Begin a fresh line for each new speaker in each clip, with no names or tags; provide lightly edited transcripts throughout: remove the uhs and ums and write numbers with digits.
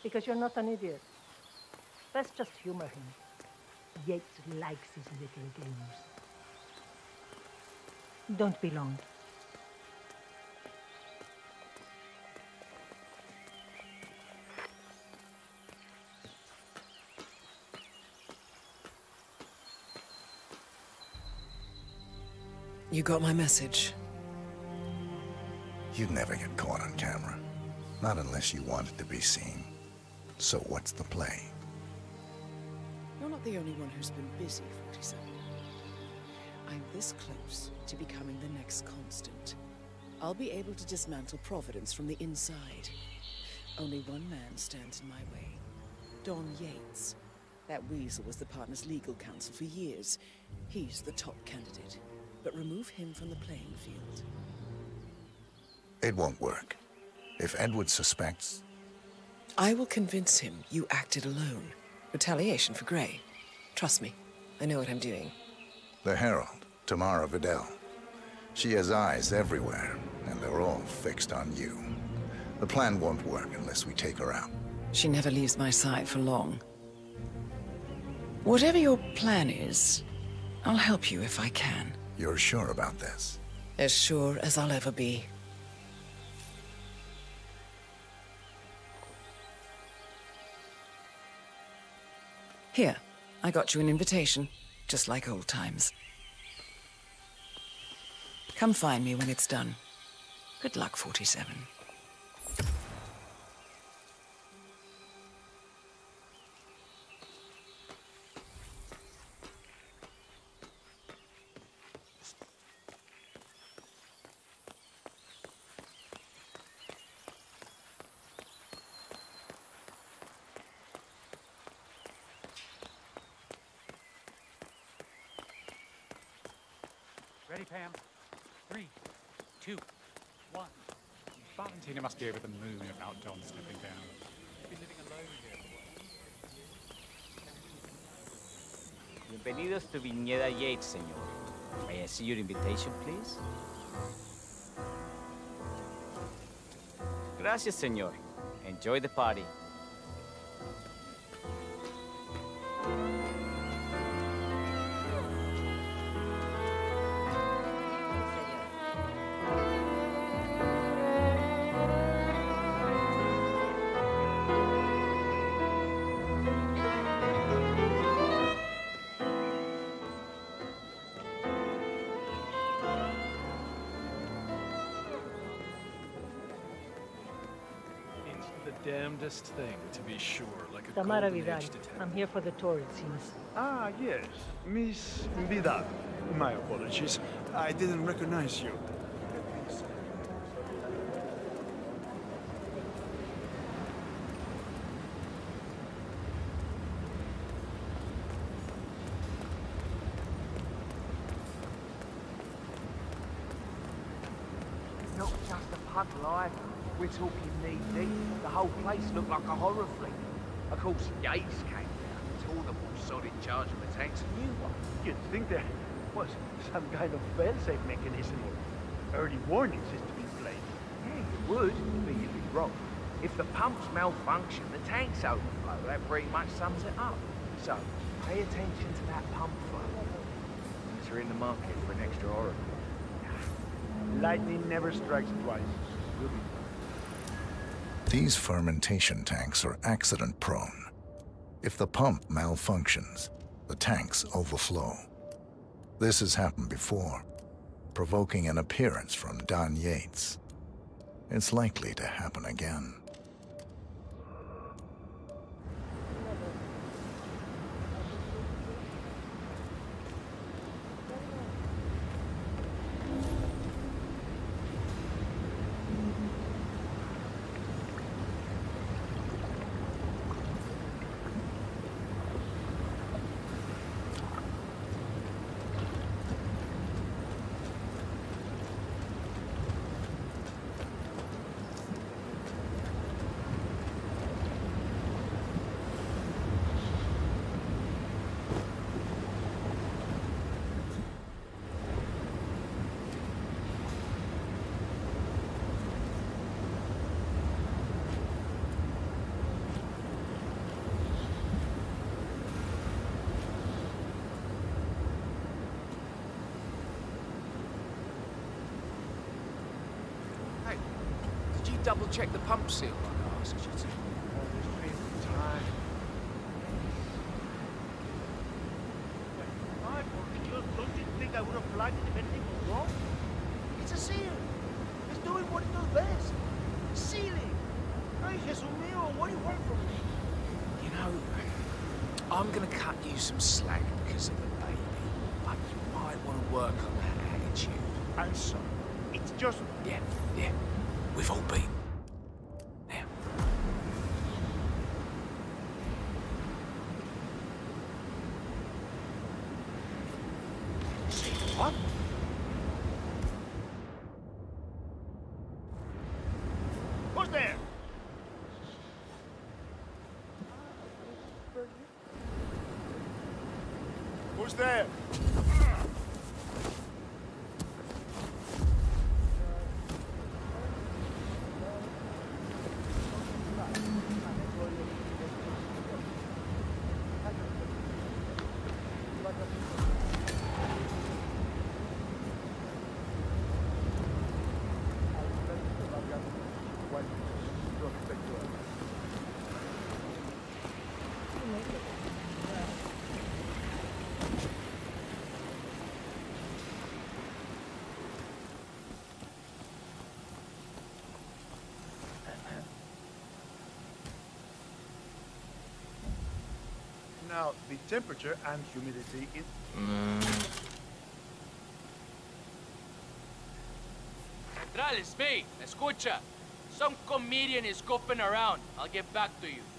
Because you're not an idiot. Let's just humor him. Yates likes his little games. Don't be long.
You got my message.
You'd never get caught on camera. Not unless you wanted to be seen. So what's the play?
You're not the only one who's been busy, 47. I'm this close to becoming the next Constant. I'll be able to dismantle Providence from the inside. Only one man stands in my way. Don Yates. That weasel was the partner's legal counsel for years. He's the top candidate. But remove him from the playing field.
It won't work. If Edward suspects...
I will convince him you acted alone. Retaliation for Grey. Trust me, I know what I'm doing.
The Herald, Tamara Vidal. She has eyes everywhere, and they're all fixed on you. The plan won't work unless we take her out.
She never leaves my side for long. Whatever your plan is, I'll help you if I can.
You're sure about this?
As sure as I'll ever be. Here, I got you an invitation, just like old times. Come find me when it's done. Good luck, 47.
Ready, Pam? 3, 2, 1. Valentina must be over the moon about Don slipping down. He's been living alone here.
Bienvenidos to Viñeda Yates, señor. May I see your invitation, please? Gracias, señor. Enjoy the party.
Damnedest thing, to be sure, like a
Tamara
golden
Vidal.
age detective.
I'm here for the tour, it seems.
Ah, yes. Miss Vidal. My apologies. I didn't recognize you.
Not just a puddle either. We're talking knee-deep. The whole place looked like a horror flick. Of course, Yates came down and tore the more solid charge of the tank's a new one.
You'd think there was some kind of fail-safe mechanism or early warning system in place.
Yeah, you would, but you'd be wrong. If the pumps malfunction, the tanks overflow. That pretty much sums it up. So, pay attention to that pump flow. Unless you're in the market for an extra oracle.
Lightning never strikes twice. We'll be fine.
These fermentation tanks are accident-prone. If the pump malfunctions, the tanks overflow. This has happened before, provoking an appearance from Don Yates. It's likely to happen again.
Could you double-check the pump seal like I asked you to?
Just time. Ay, por Dios, don't you think I would have flagged it if anything was wrong? It's a seal. It's doing what it does best. Sealing. Ay, Jesús mío, what do you want from me?
You know, I'm gonna cut you some slack because of the baby, but you might want to work on that attitude.
I'm sorry. It's just...
Yeah, yeah. We've all been. Now.
See what? Who's there? Who's there? Now, the temperature and humidity in...
Central, it's me. Escucha. Some comedian is goofing around. I'll get back to you.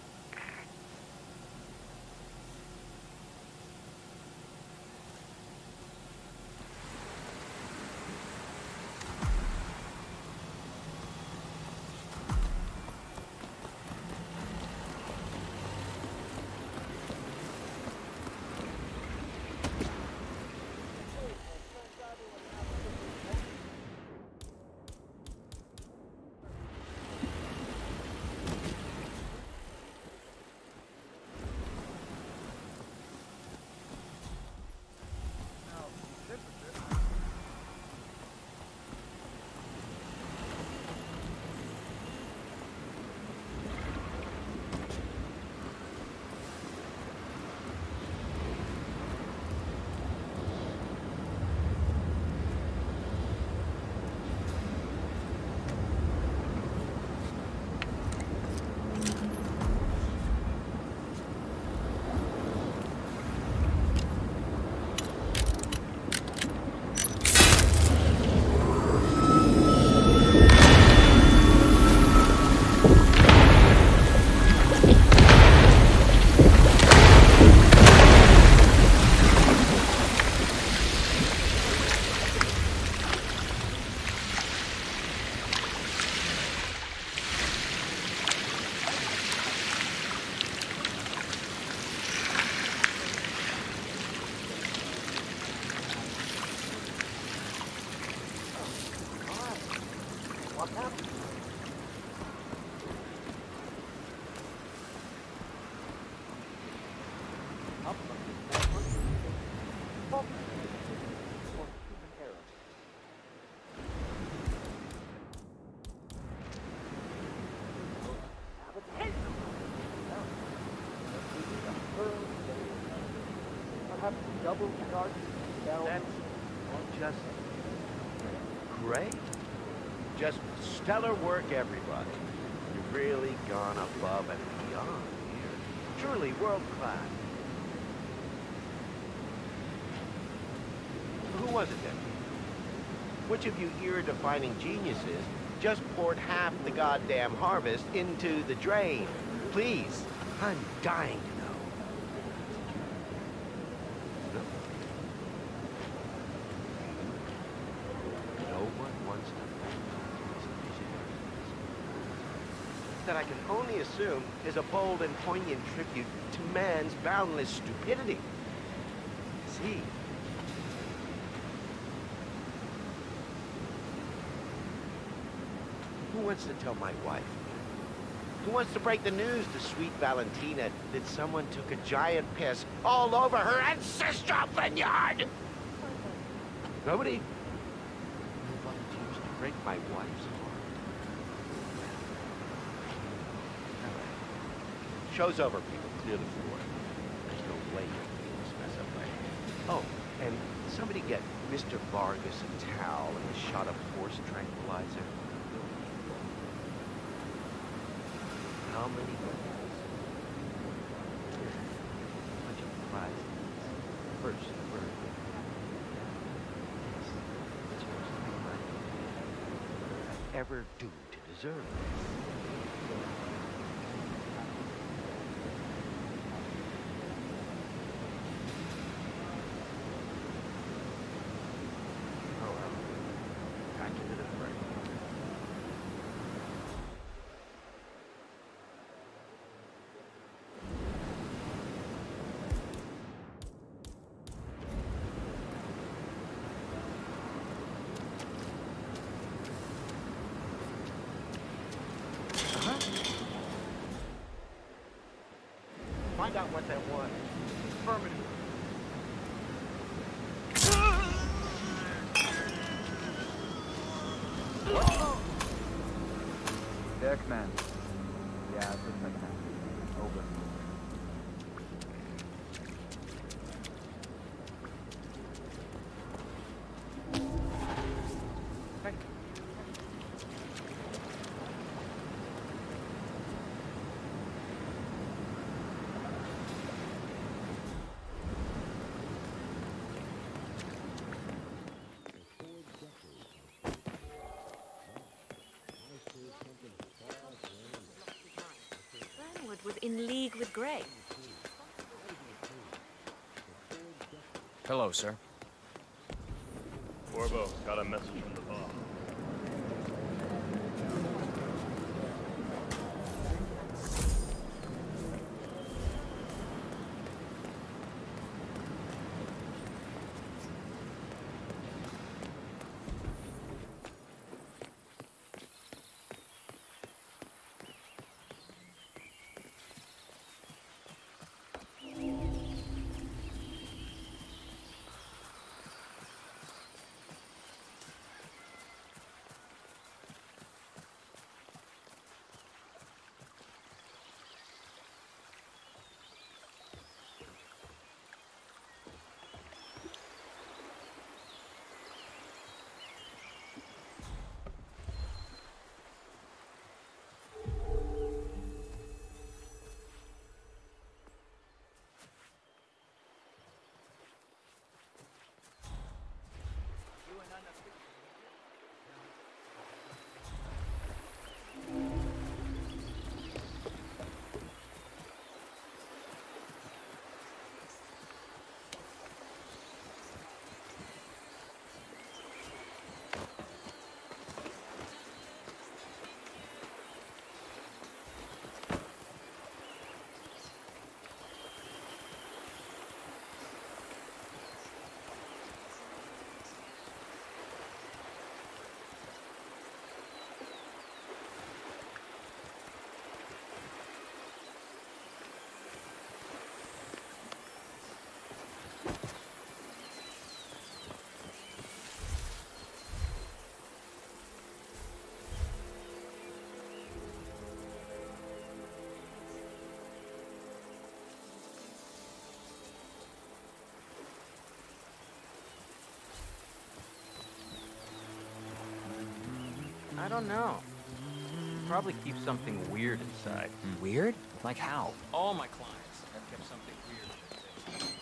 That's just great. Just stellar work, everybody. You've really gone above and beyond here. Truly world class. Who was it then? Which of you ear-defining geniuses just poured half the goddamn harvest into the drain? Please, I'm dying to know. No one wants to that I can only assume is a bold and poignant tribute to man's boundless stupidity. See? Who wants to tell my wife? Who wants to break the news to sweet Valentina that someone took a giant piss all over her ancestral vineyard? Nobody? Who volunteers to break my wife's heart? Show's over, people. Clear the floor. There's no way you can clean this mess up right. Oh, and somebody get Mr. Vargas a towel and a shot of force tranquilizer. How many weapons? A bunch of prizes. First, bird. Yes, it's yours to be right. What did I ever do to deserve this? Oh well. Back into the fray. Find out what that was. Affirmative.
Their command. Yeah, it looks like that. Over.
Thank you.
Burnwood was in league with Grey.
Hello, sir.
Corvo, got a message from the boss.
I don't know. Probably keep something weird inside.
Weird? Like how?
All my clients have kept something weird inside.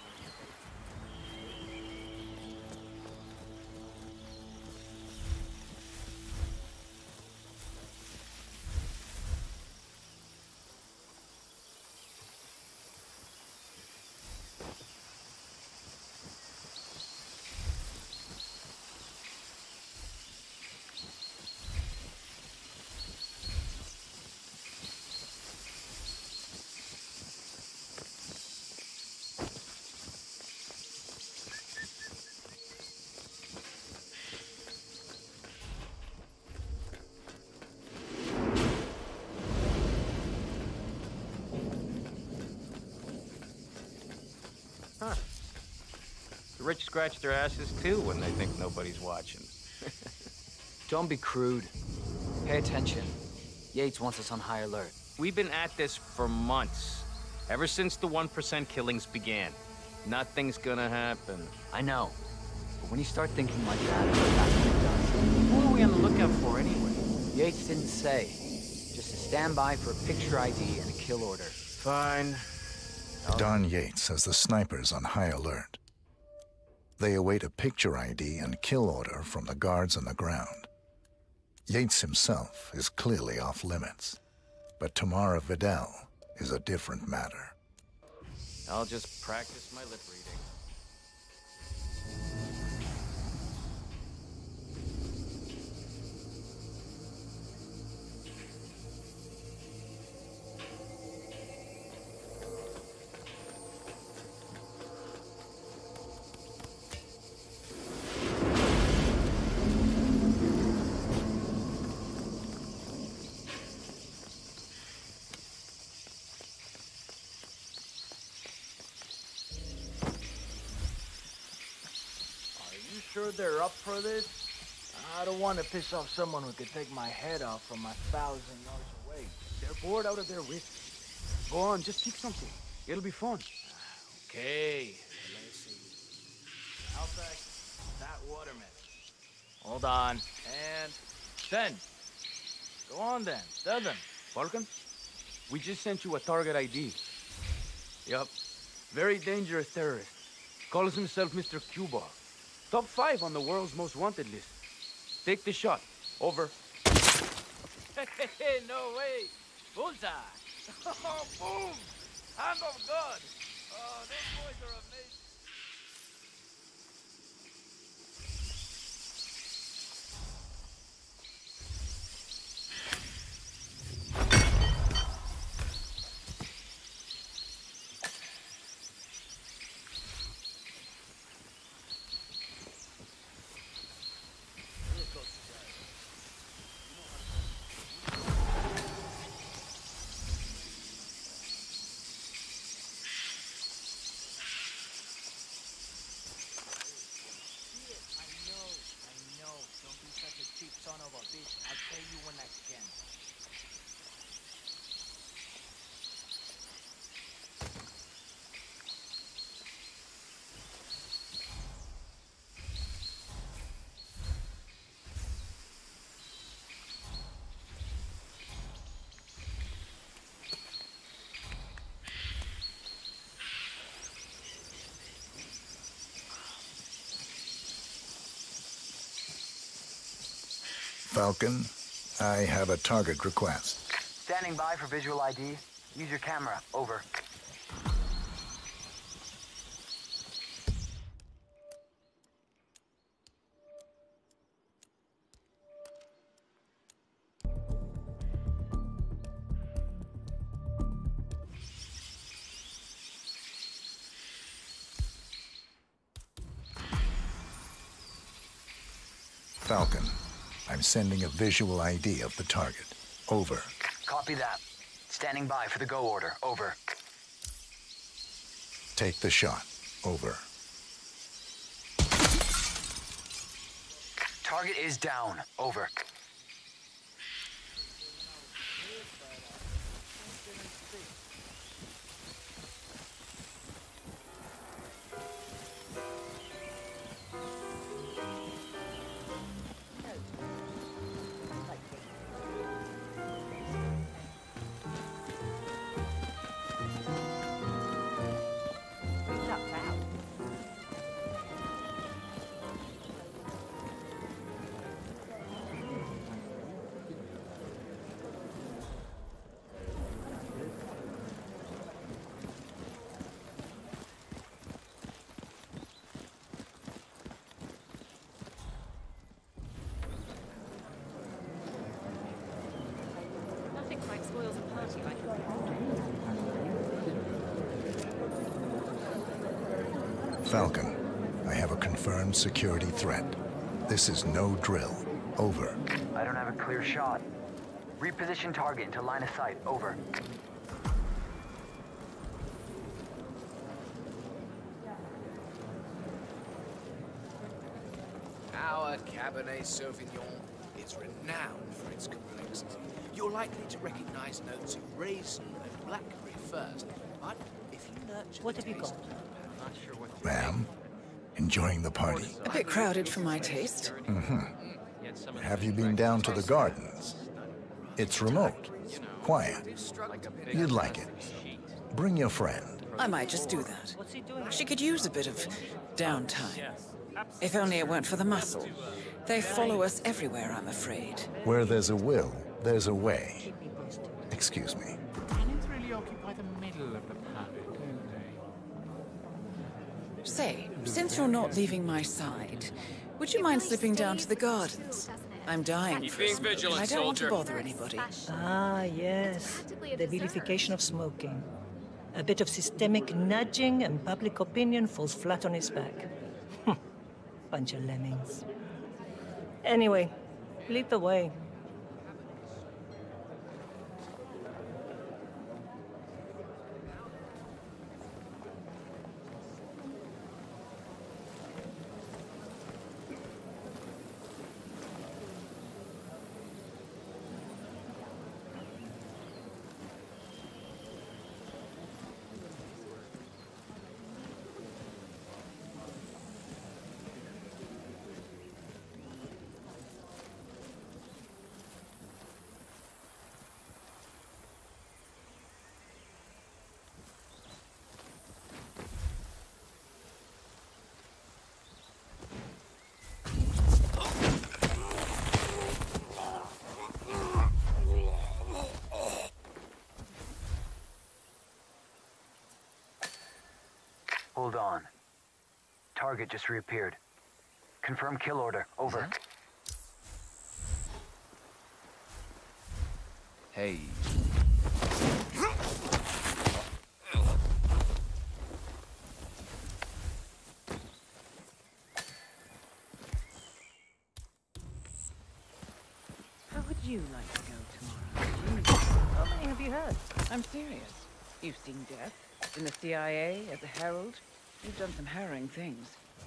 Huh. The rich scratch their asses too when they think nobody's watching.
Don't be crude. Pay attention. Yates wants us on high alert.
We've been at this for months. Ever since the 1% killings began. Nothing's gonna happen.
I know. But when you start thinking like that, that's when it does. What are we on the lookout for anyway? Yates didn't say. Just to stand by for a picture ID and a kill order.
Fine.
Don Yates has the snipers on high alert. They await a picture ID and kill order from the guards on the ground. Yates himself is clearly off limits, but Tamara Vidal is a different matter.
I'll just practice my lip reading.
Sure they're up for this? I don't want to piss off someone who could take my head off from 1,000 yards away. They're bored out of their wits.
Go on, just pick something. It'll be fun.
Okay, let's see. I'll take that watermelon. Hold on. And 10. Go on then. Tell them.
Falcon, we just sent you a target ID.
Yup. Very dangerous terrorist.
Calls himself Mr. Cuba. Top 5 on the world's most wanted list. Take the shot. Over.
Hey, no way. Bullseye. Oh, boom. Hand of God. Oh, those boys are amazing. Son of a bitch, I'll tell you when I can.
Falcon, I have a target request.
Standing by for visual ID. Use your camera. Over.
Falcon, I'm sending a visual ID of the target. Over.
Copy that. Standing by for the go order. Over.
Take the shot. Over.
Target is down. Over.
Nothing quite spoils a party like a
Falcon, I have a confirmed security threat. This is no drill. Over.
I don't have a clear shot. Reposition target into line of sight. Over.
Our Cabernet Sauvignon It's renowned for its complexity. You're likely to recognize notes of raisin and blackberry first, but if you nurture
What have you got?
Ma'am, enjoying the party?
A bit crowded for my taste.
Have you been down to the gardens? It's remote, quiet. You'd like it. Bring your friend.
I might just do that. She could use a bit of downtime. If only it weren't for the muscle. They follow us everywhere, I'm afraid.
Where there's a will, there's a way. Excuse me.
Cannons really occupy the middle of the planet, don't they?
Say, since you're not leaving my side, would you mind slipping down to the gardens? I'm dying for a smoke, and I don't want to bother anybody.
Ah, yes. The vilification of smoking. A bit of systemic nudging and public opinion falls flat on its back. Bunch of lemmings. Anyway, lead the way.
Hold on. Target just reappeared. Confirm kill order. Over.
Hey.
How would you like to go tomorrow?
How many have you heard?
I'm serious. You've seen death. In the CIA, as a herald. You've done some harrowing things.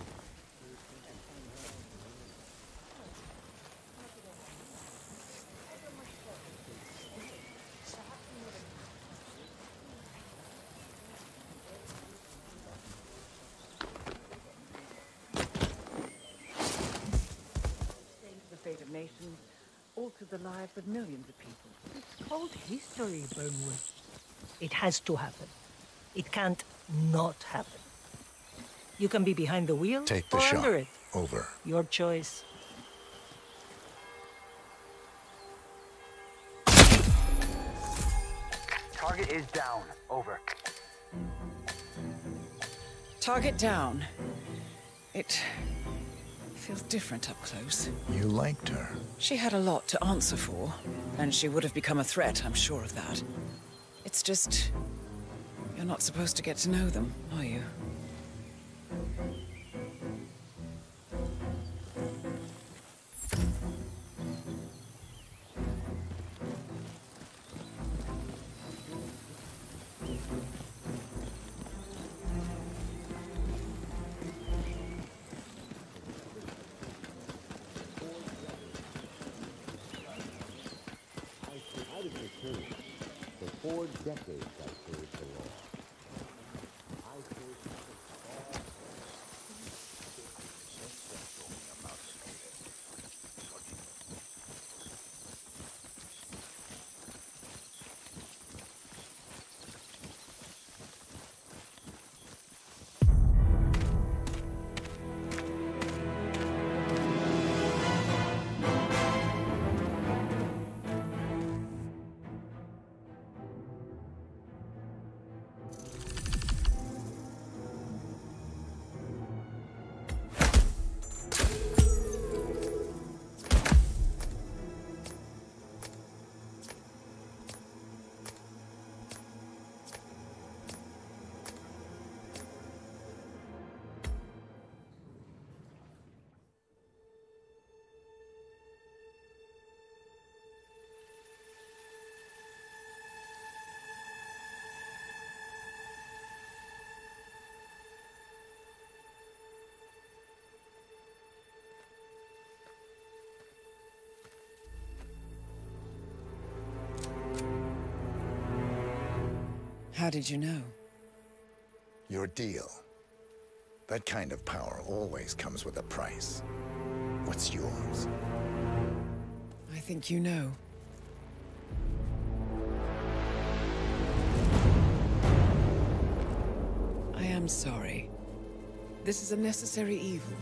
The fate of nations, altered the lives of millions of people.
It's called history, Burnwood. It has to happen. It can't not happen. You can be behind the wheel
Take the
or
shot.
under it.
Over.
Your choice.
Target is down. Over.
Target down. It feels different up close.
You liked her.
She had a lot to answer for, and she would have become a threat, I'm sure of that. It's just... you're not supposed to get to know them, are you?
For 4 decades I served the law.
How did you know?
Your deal. That kind of power always comes with a price. What's yours?
I think you know. I am sorry. This is a necessary evil.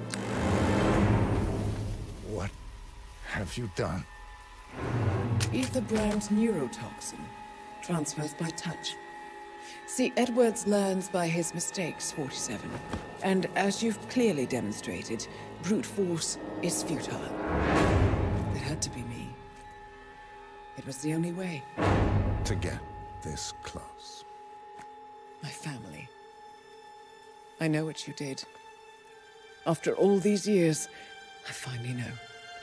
What have you done?
Ether brand neurotoxin transfers by touch. See, Edwards learns by his mistakes, 47. And as you've clearly demonstrated, brute force is futile. It had to be me. It was the only way.
To get this close.
My family. I know what you did. After all these years, I finally know.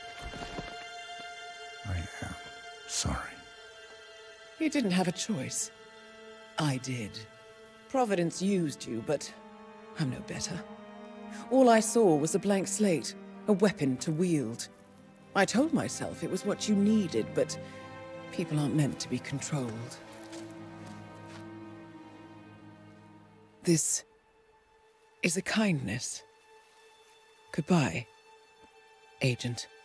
I am sorry.
You didn't have a choice. I did. Providence used you, but I'm no better. All I saw was a blank slate, a weapon to wield. I told myself it was what you needed, but people aren't meant to be controlled. This is a kindness. Goodbye, Agent.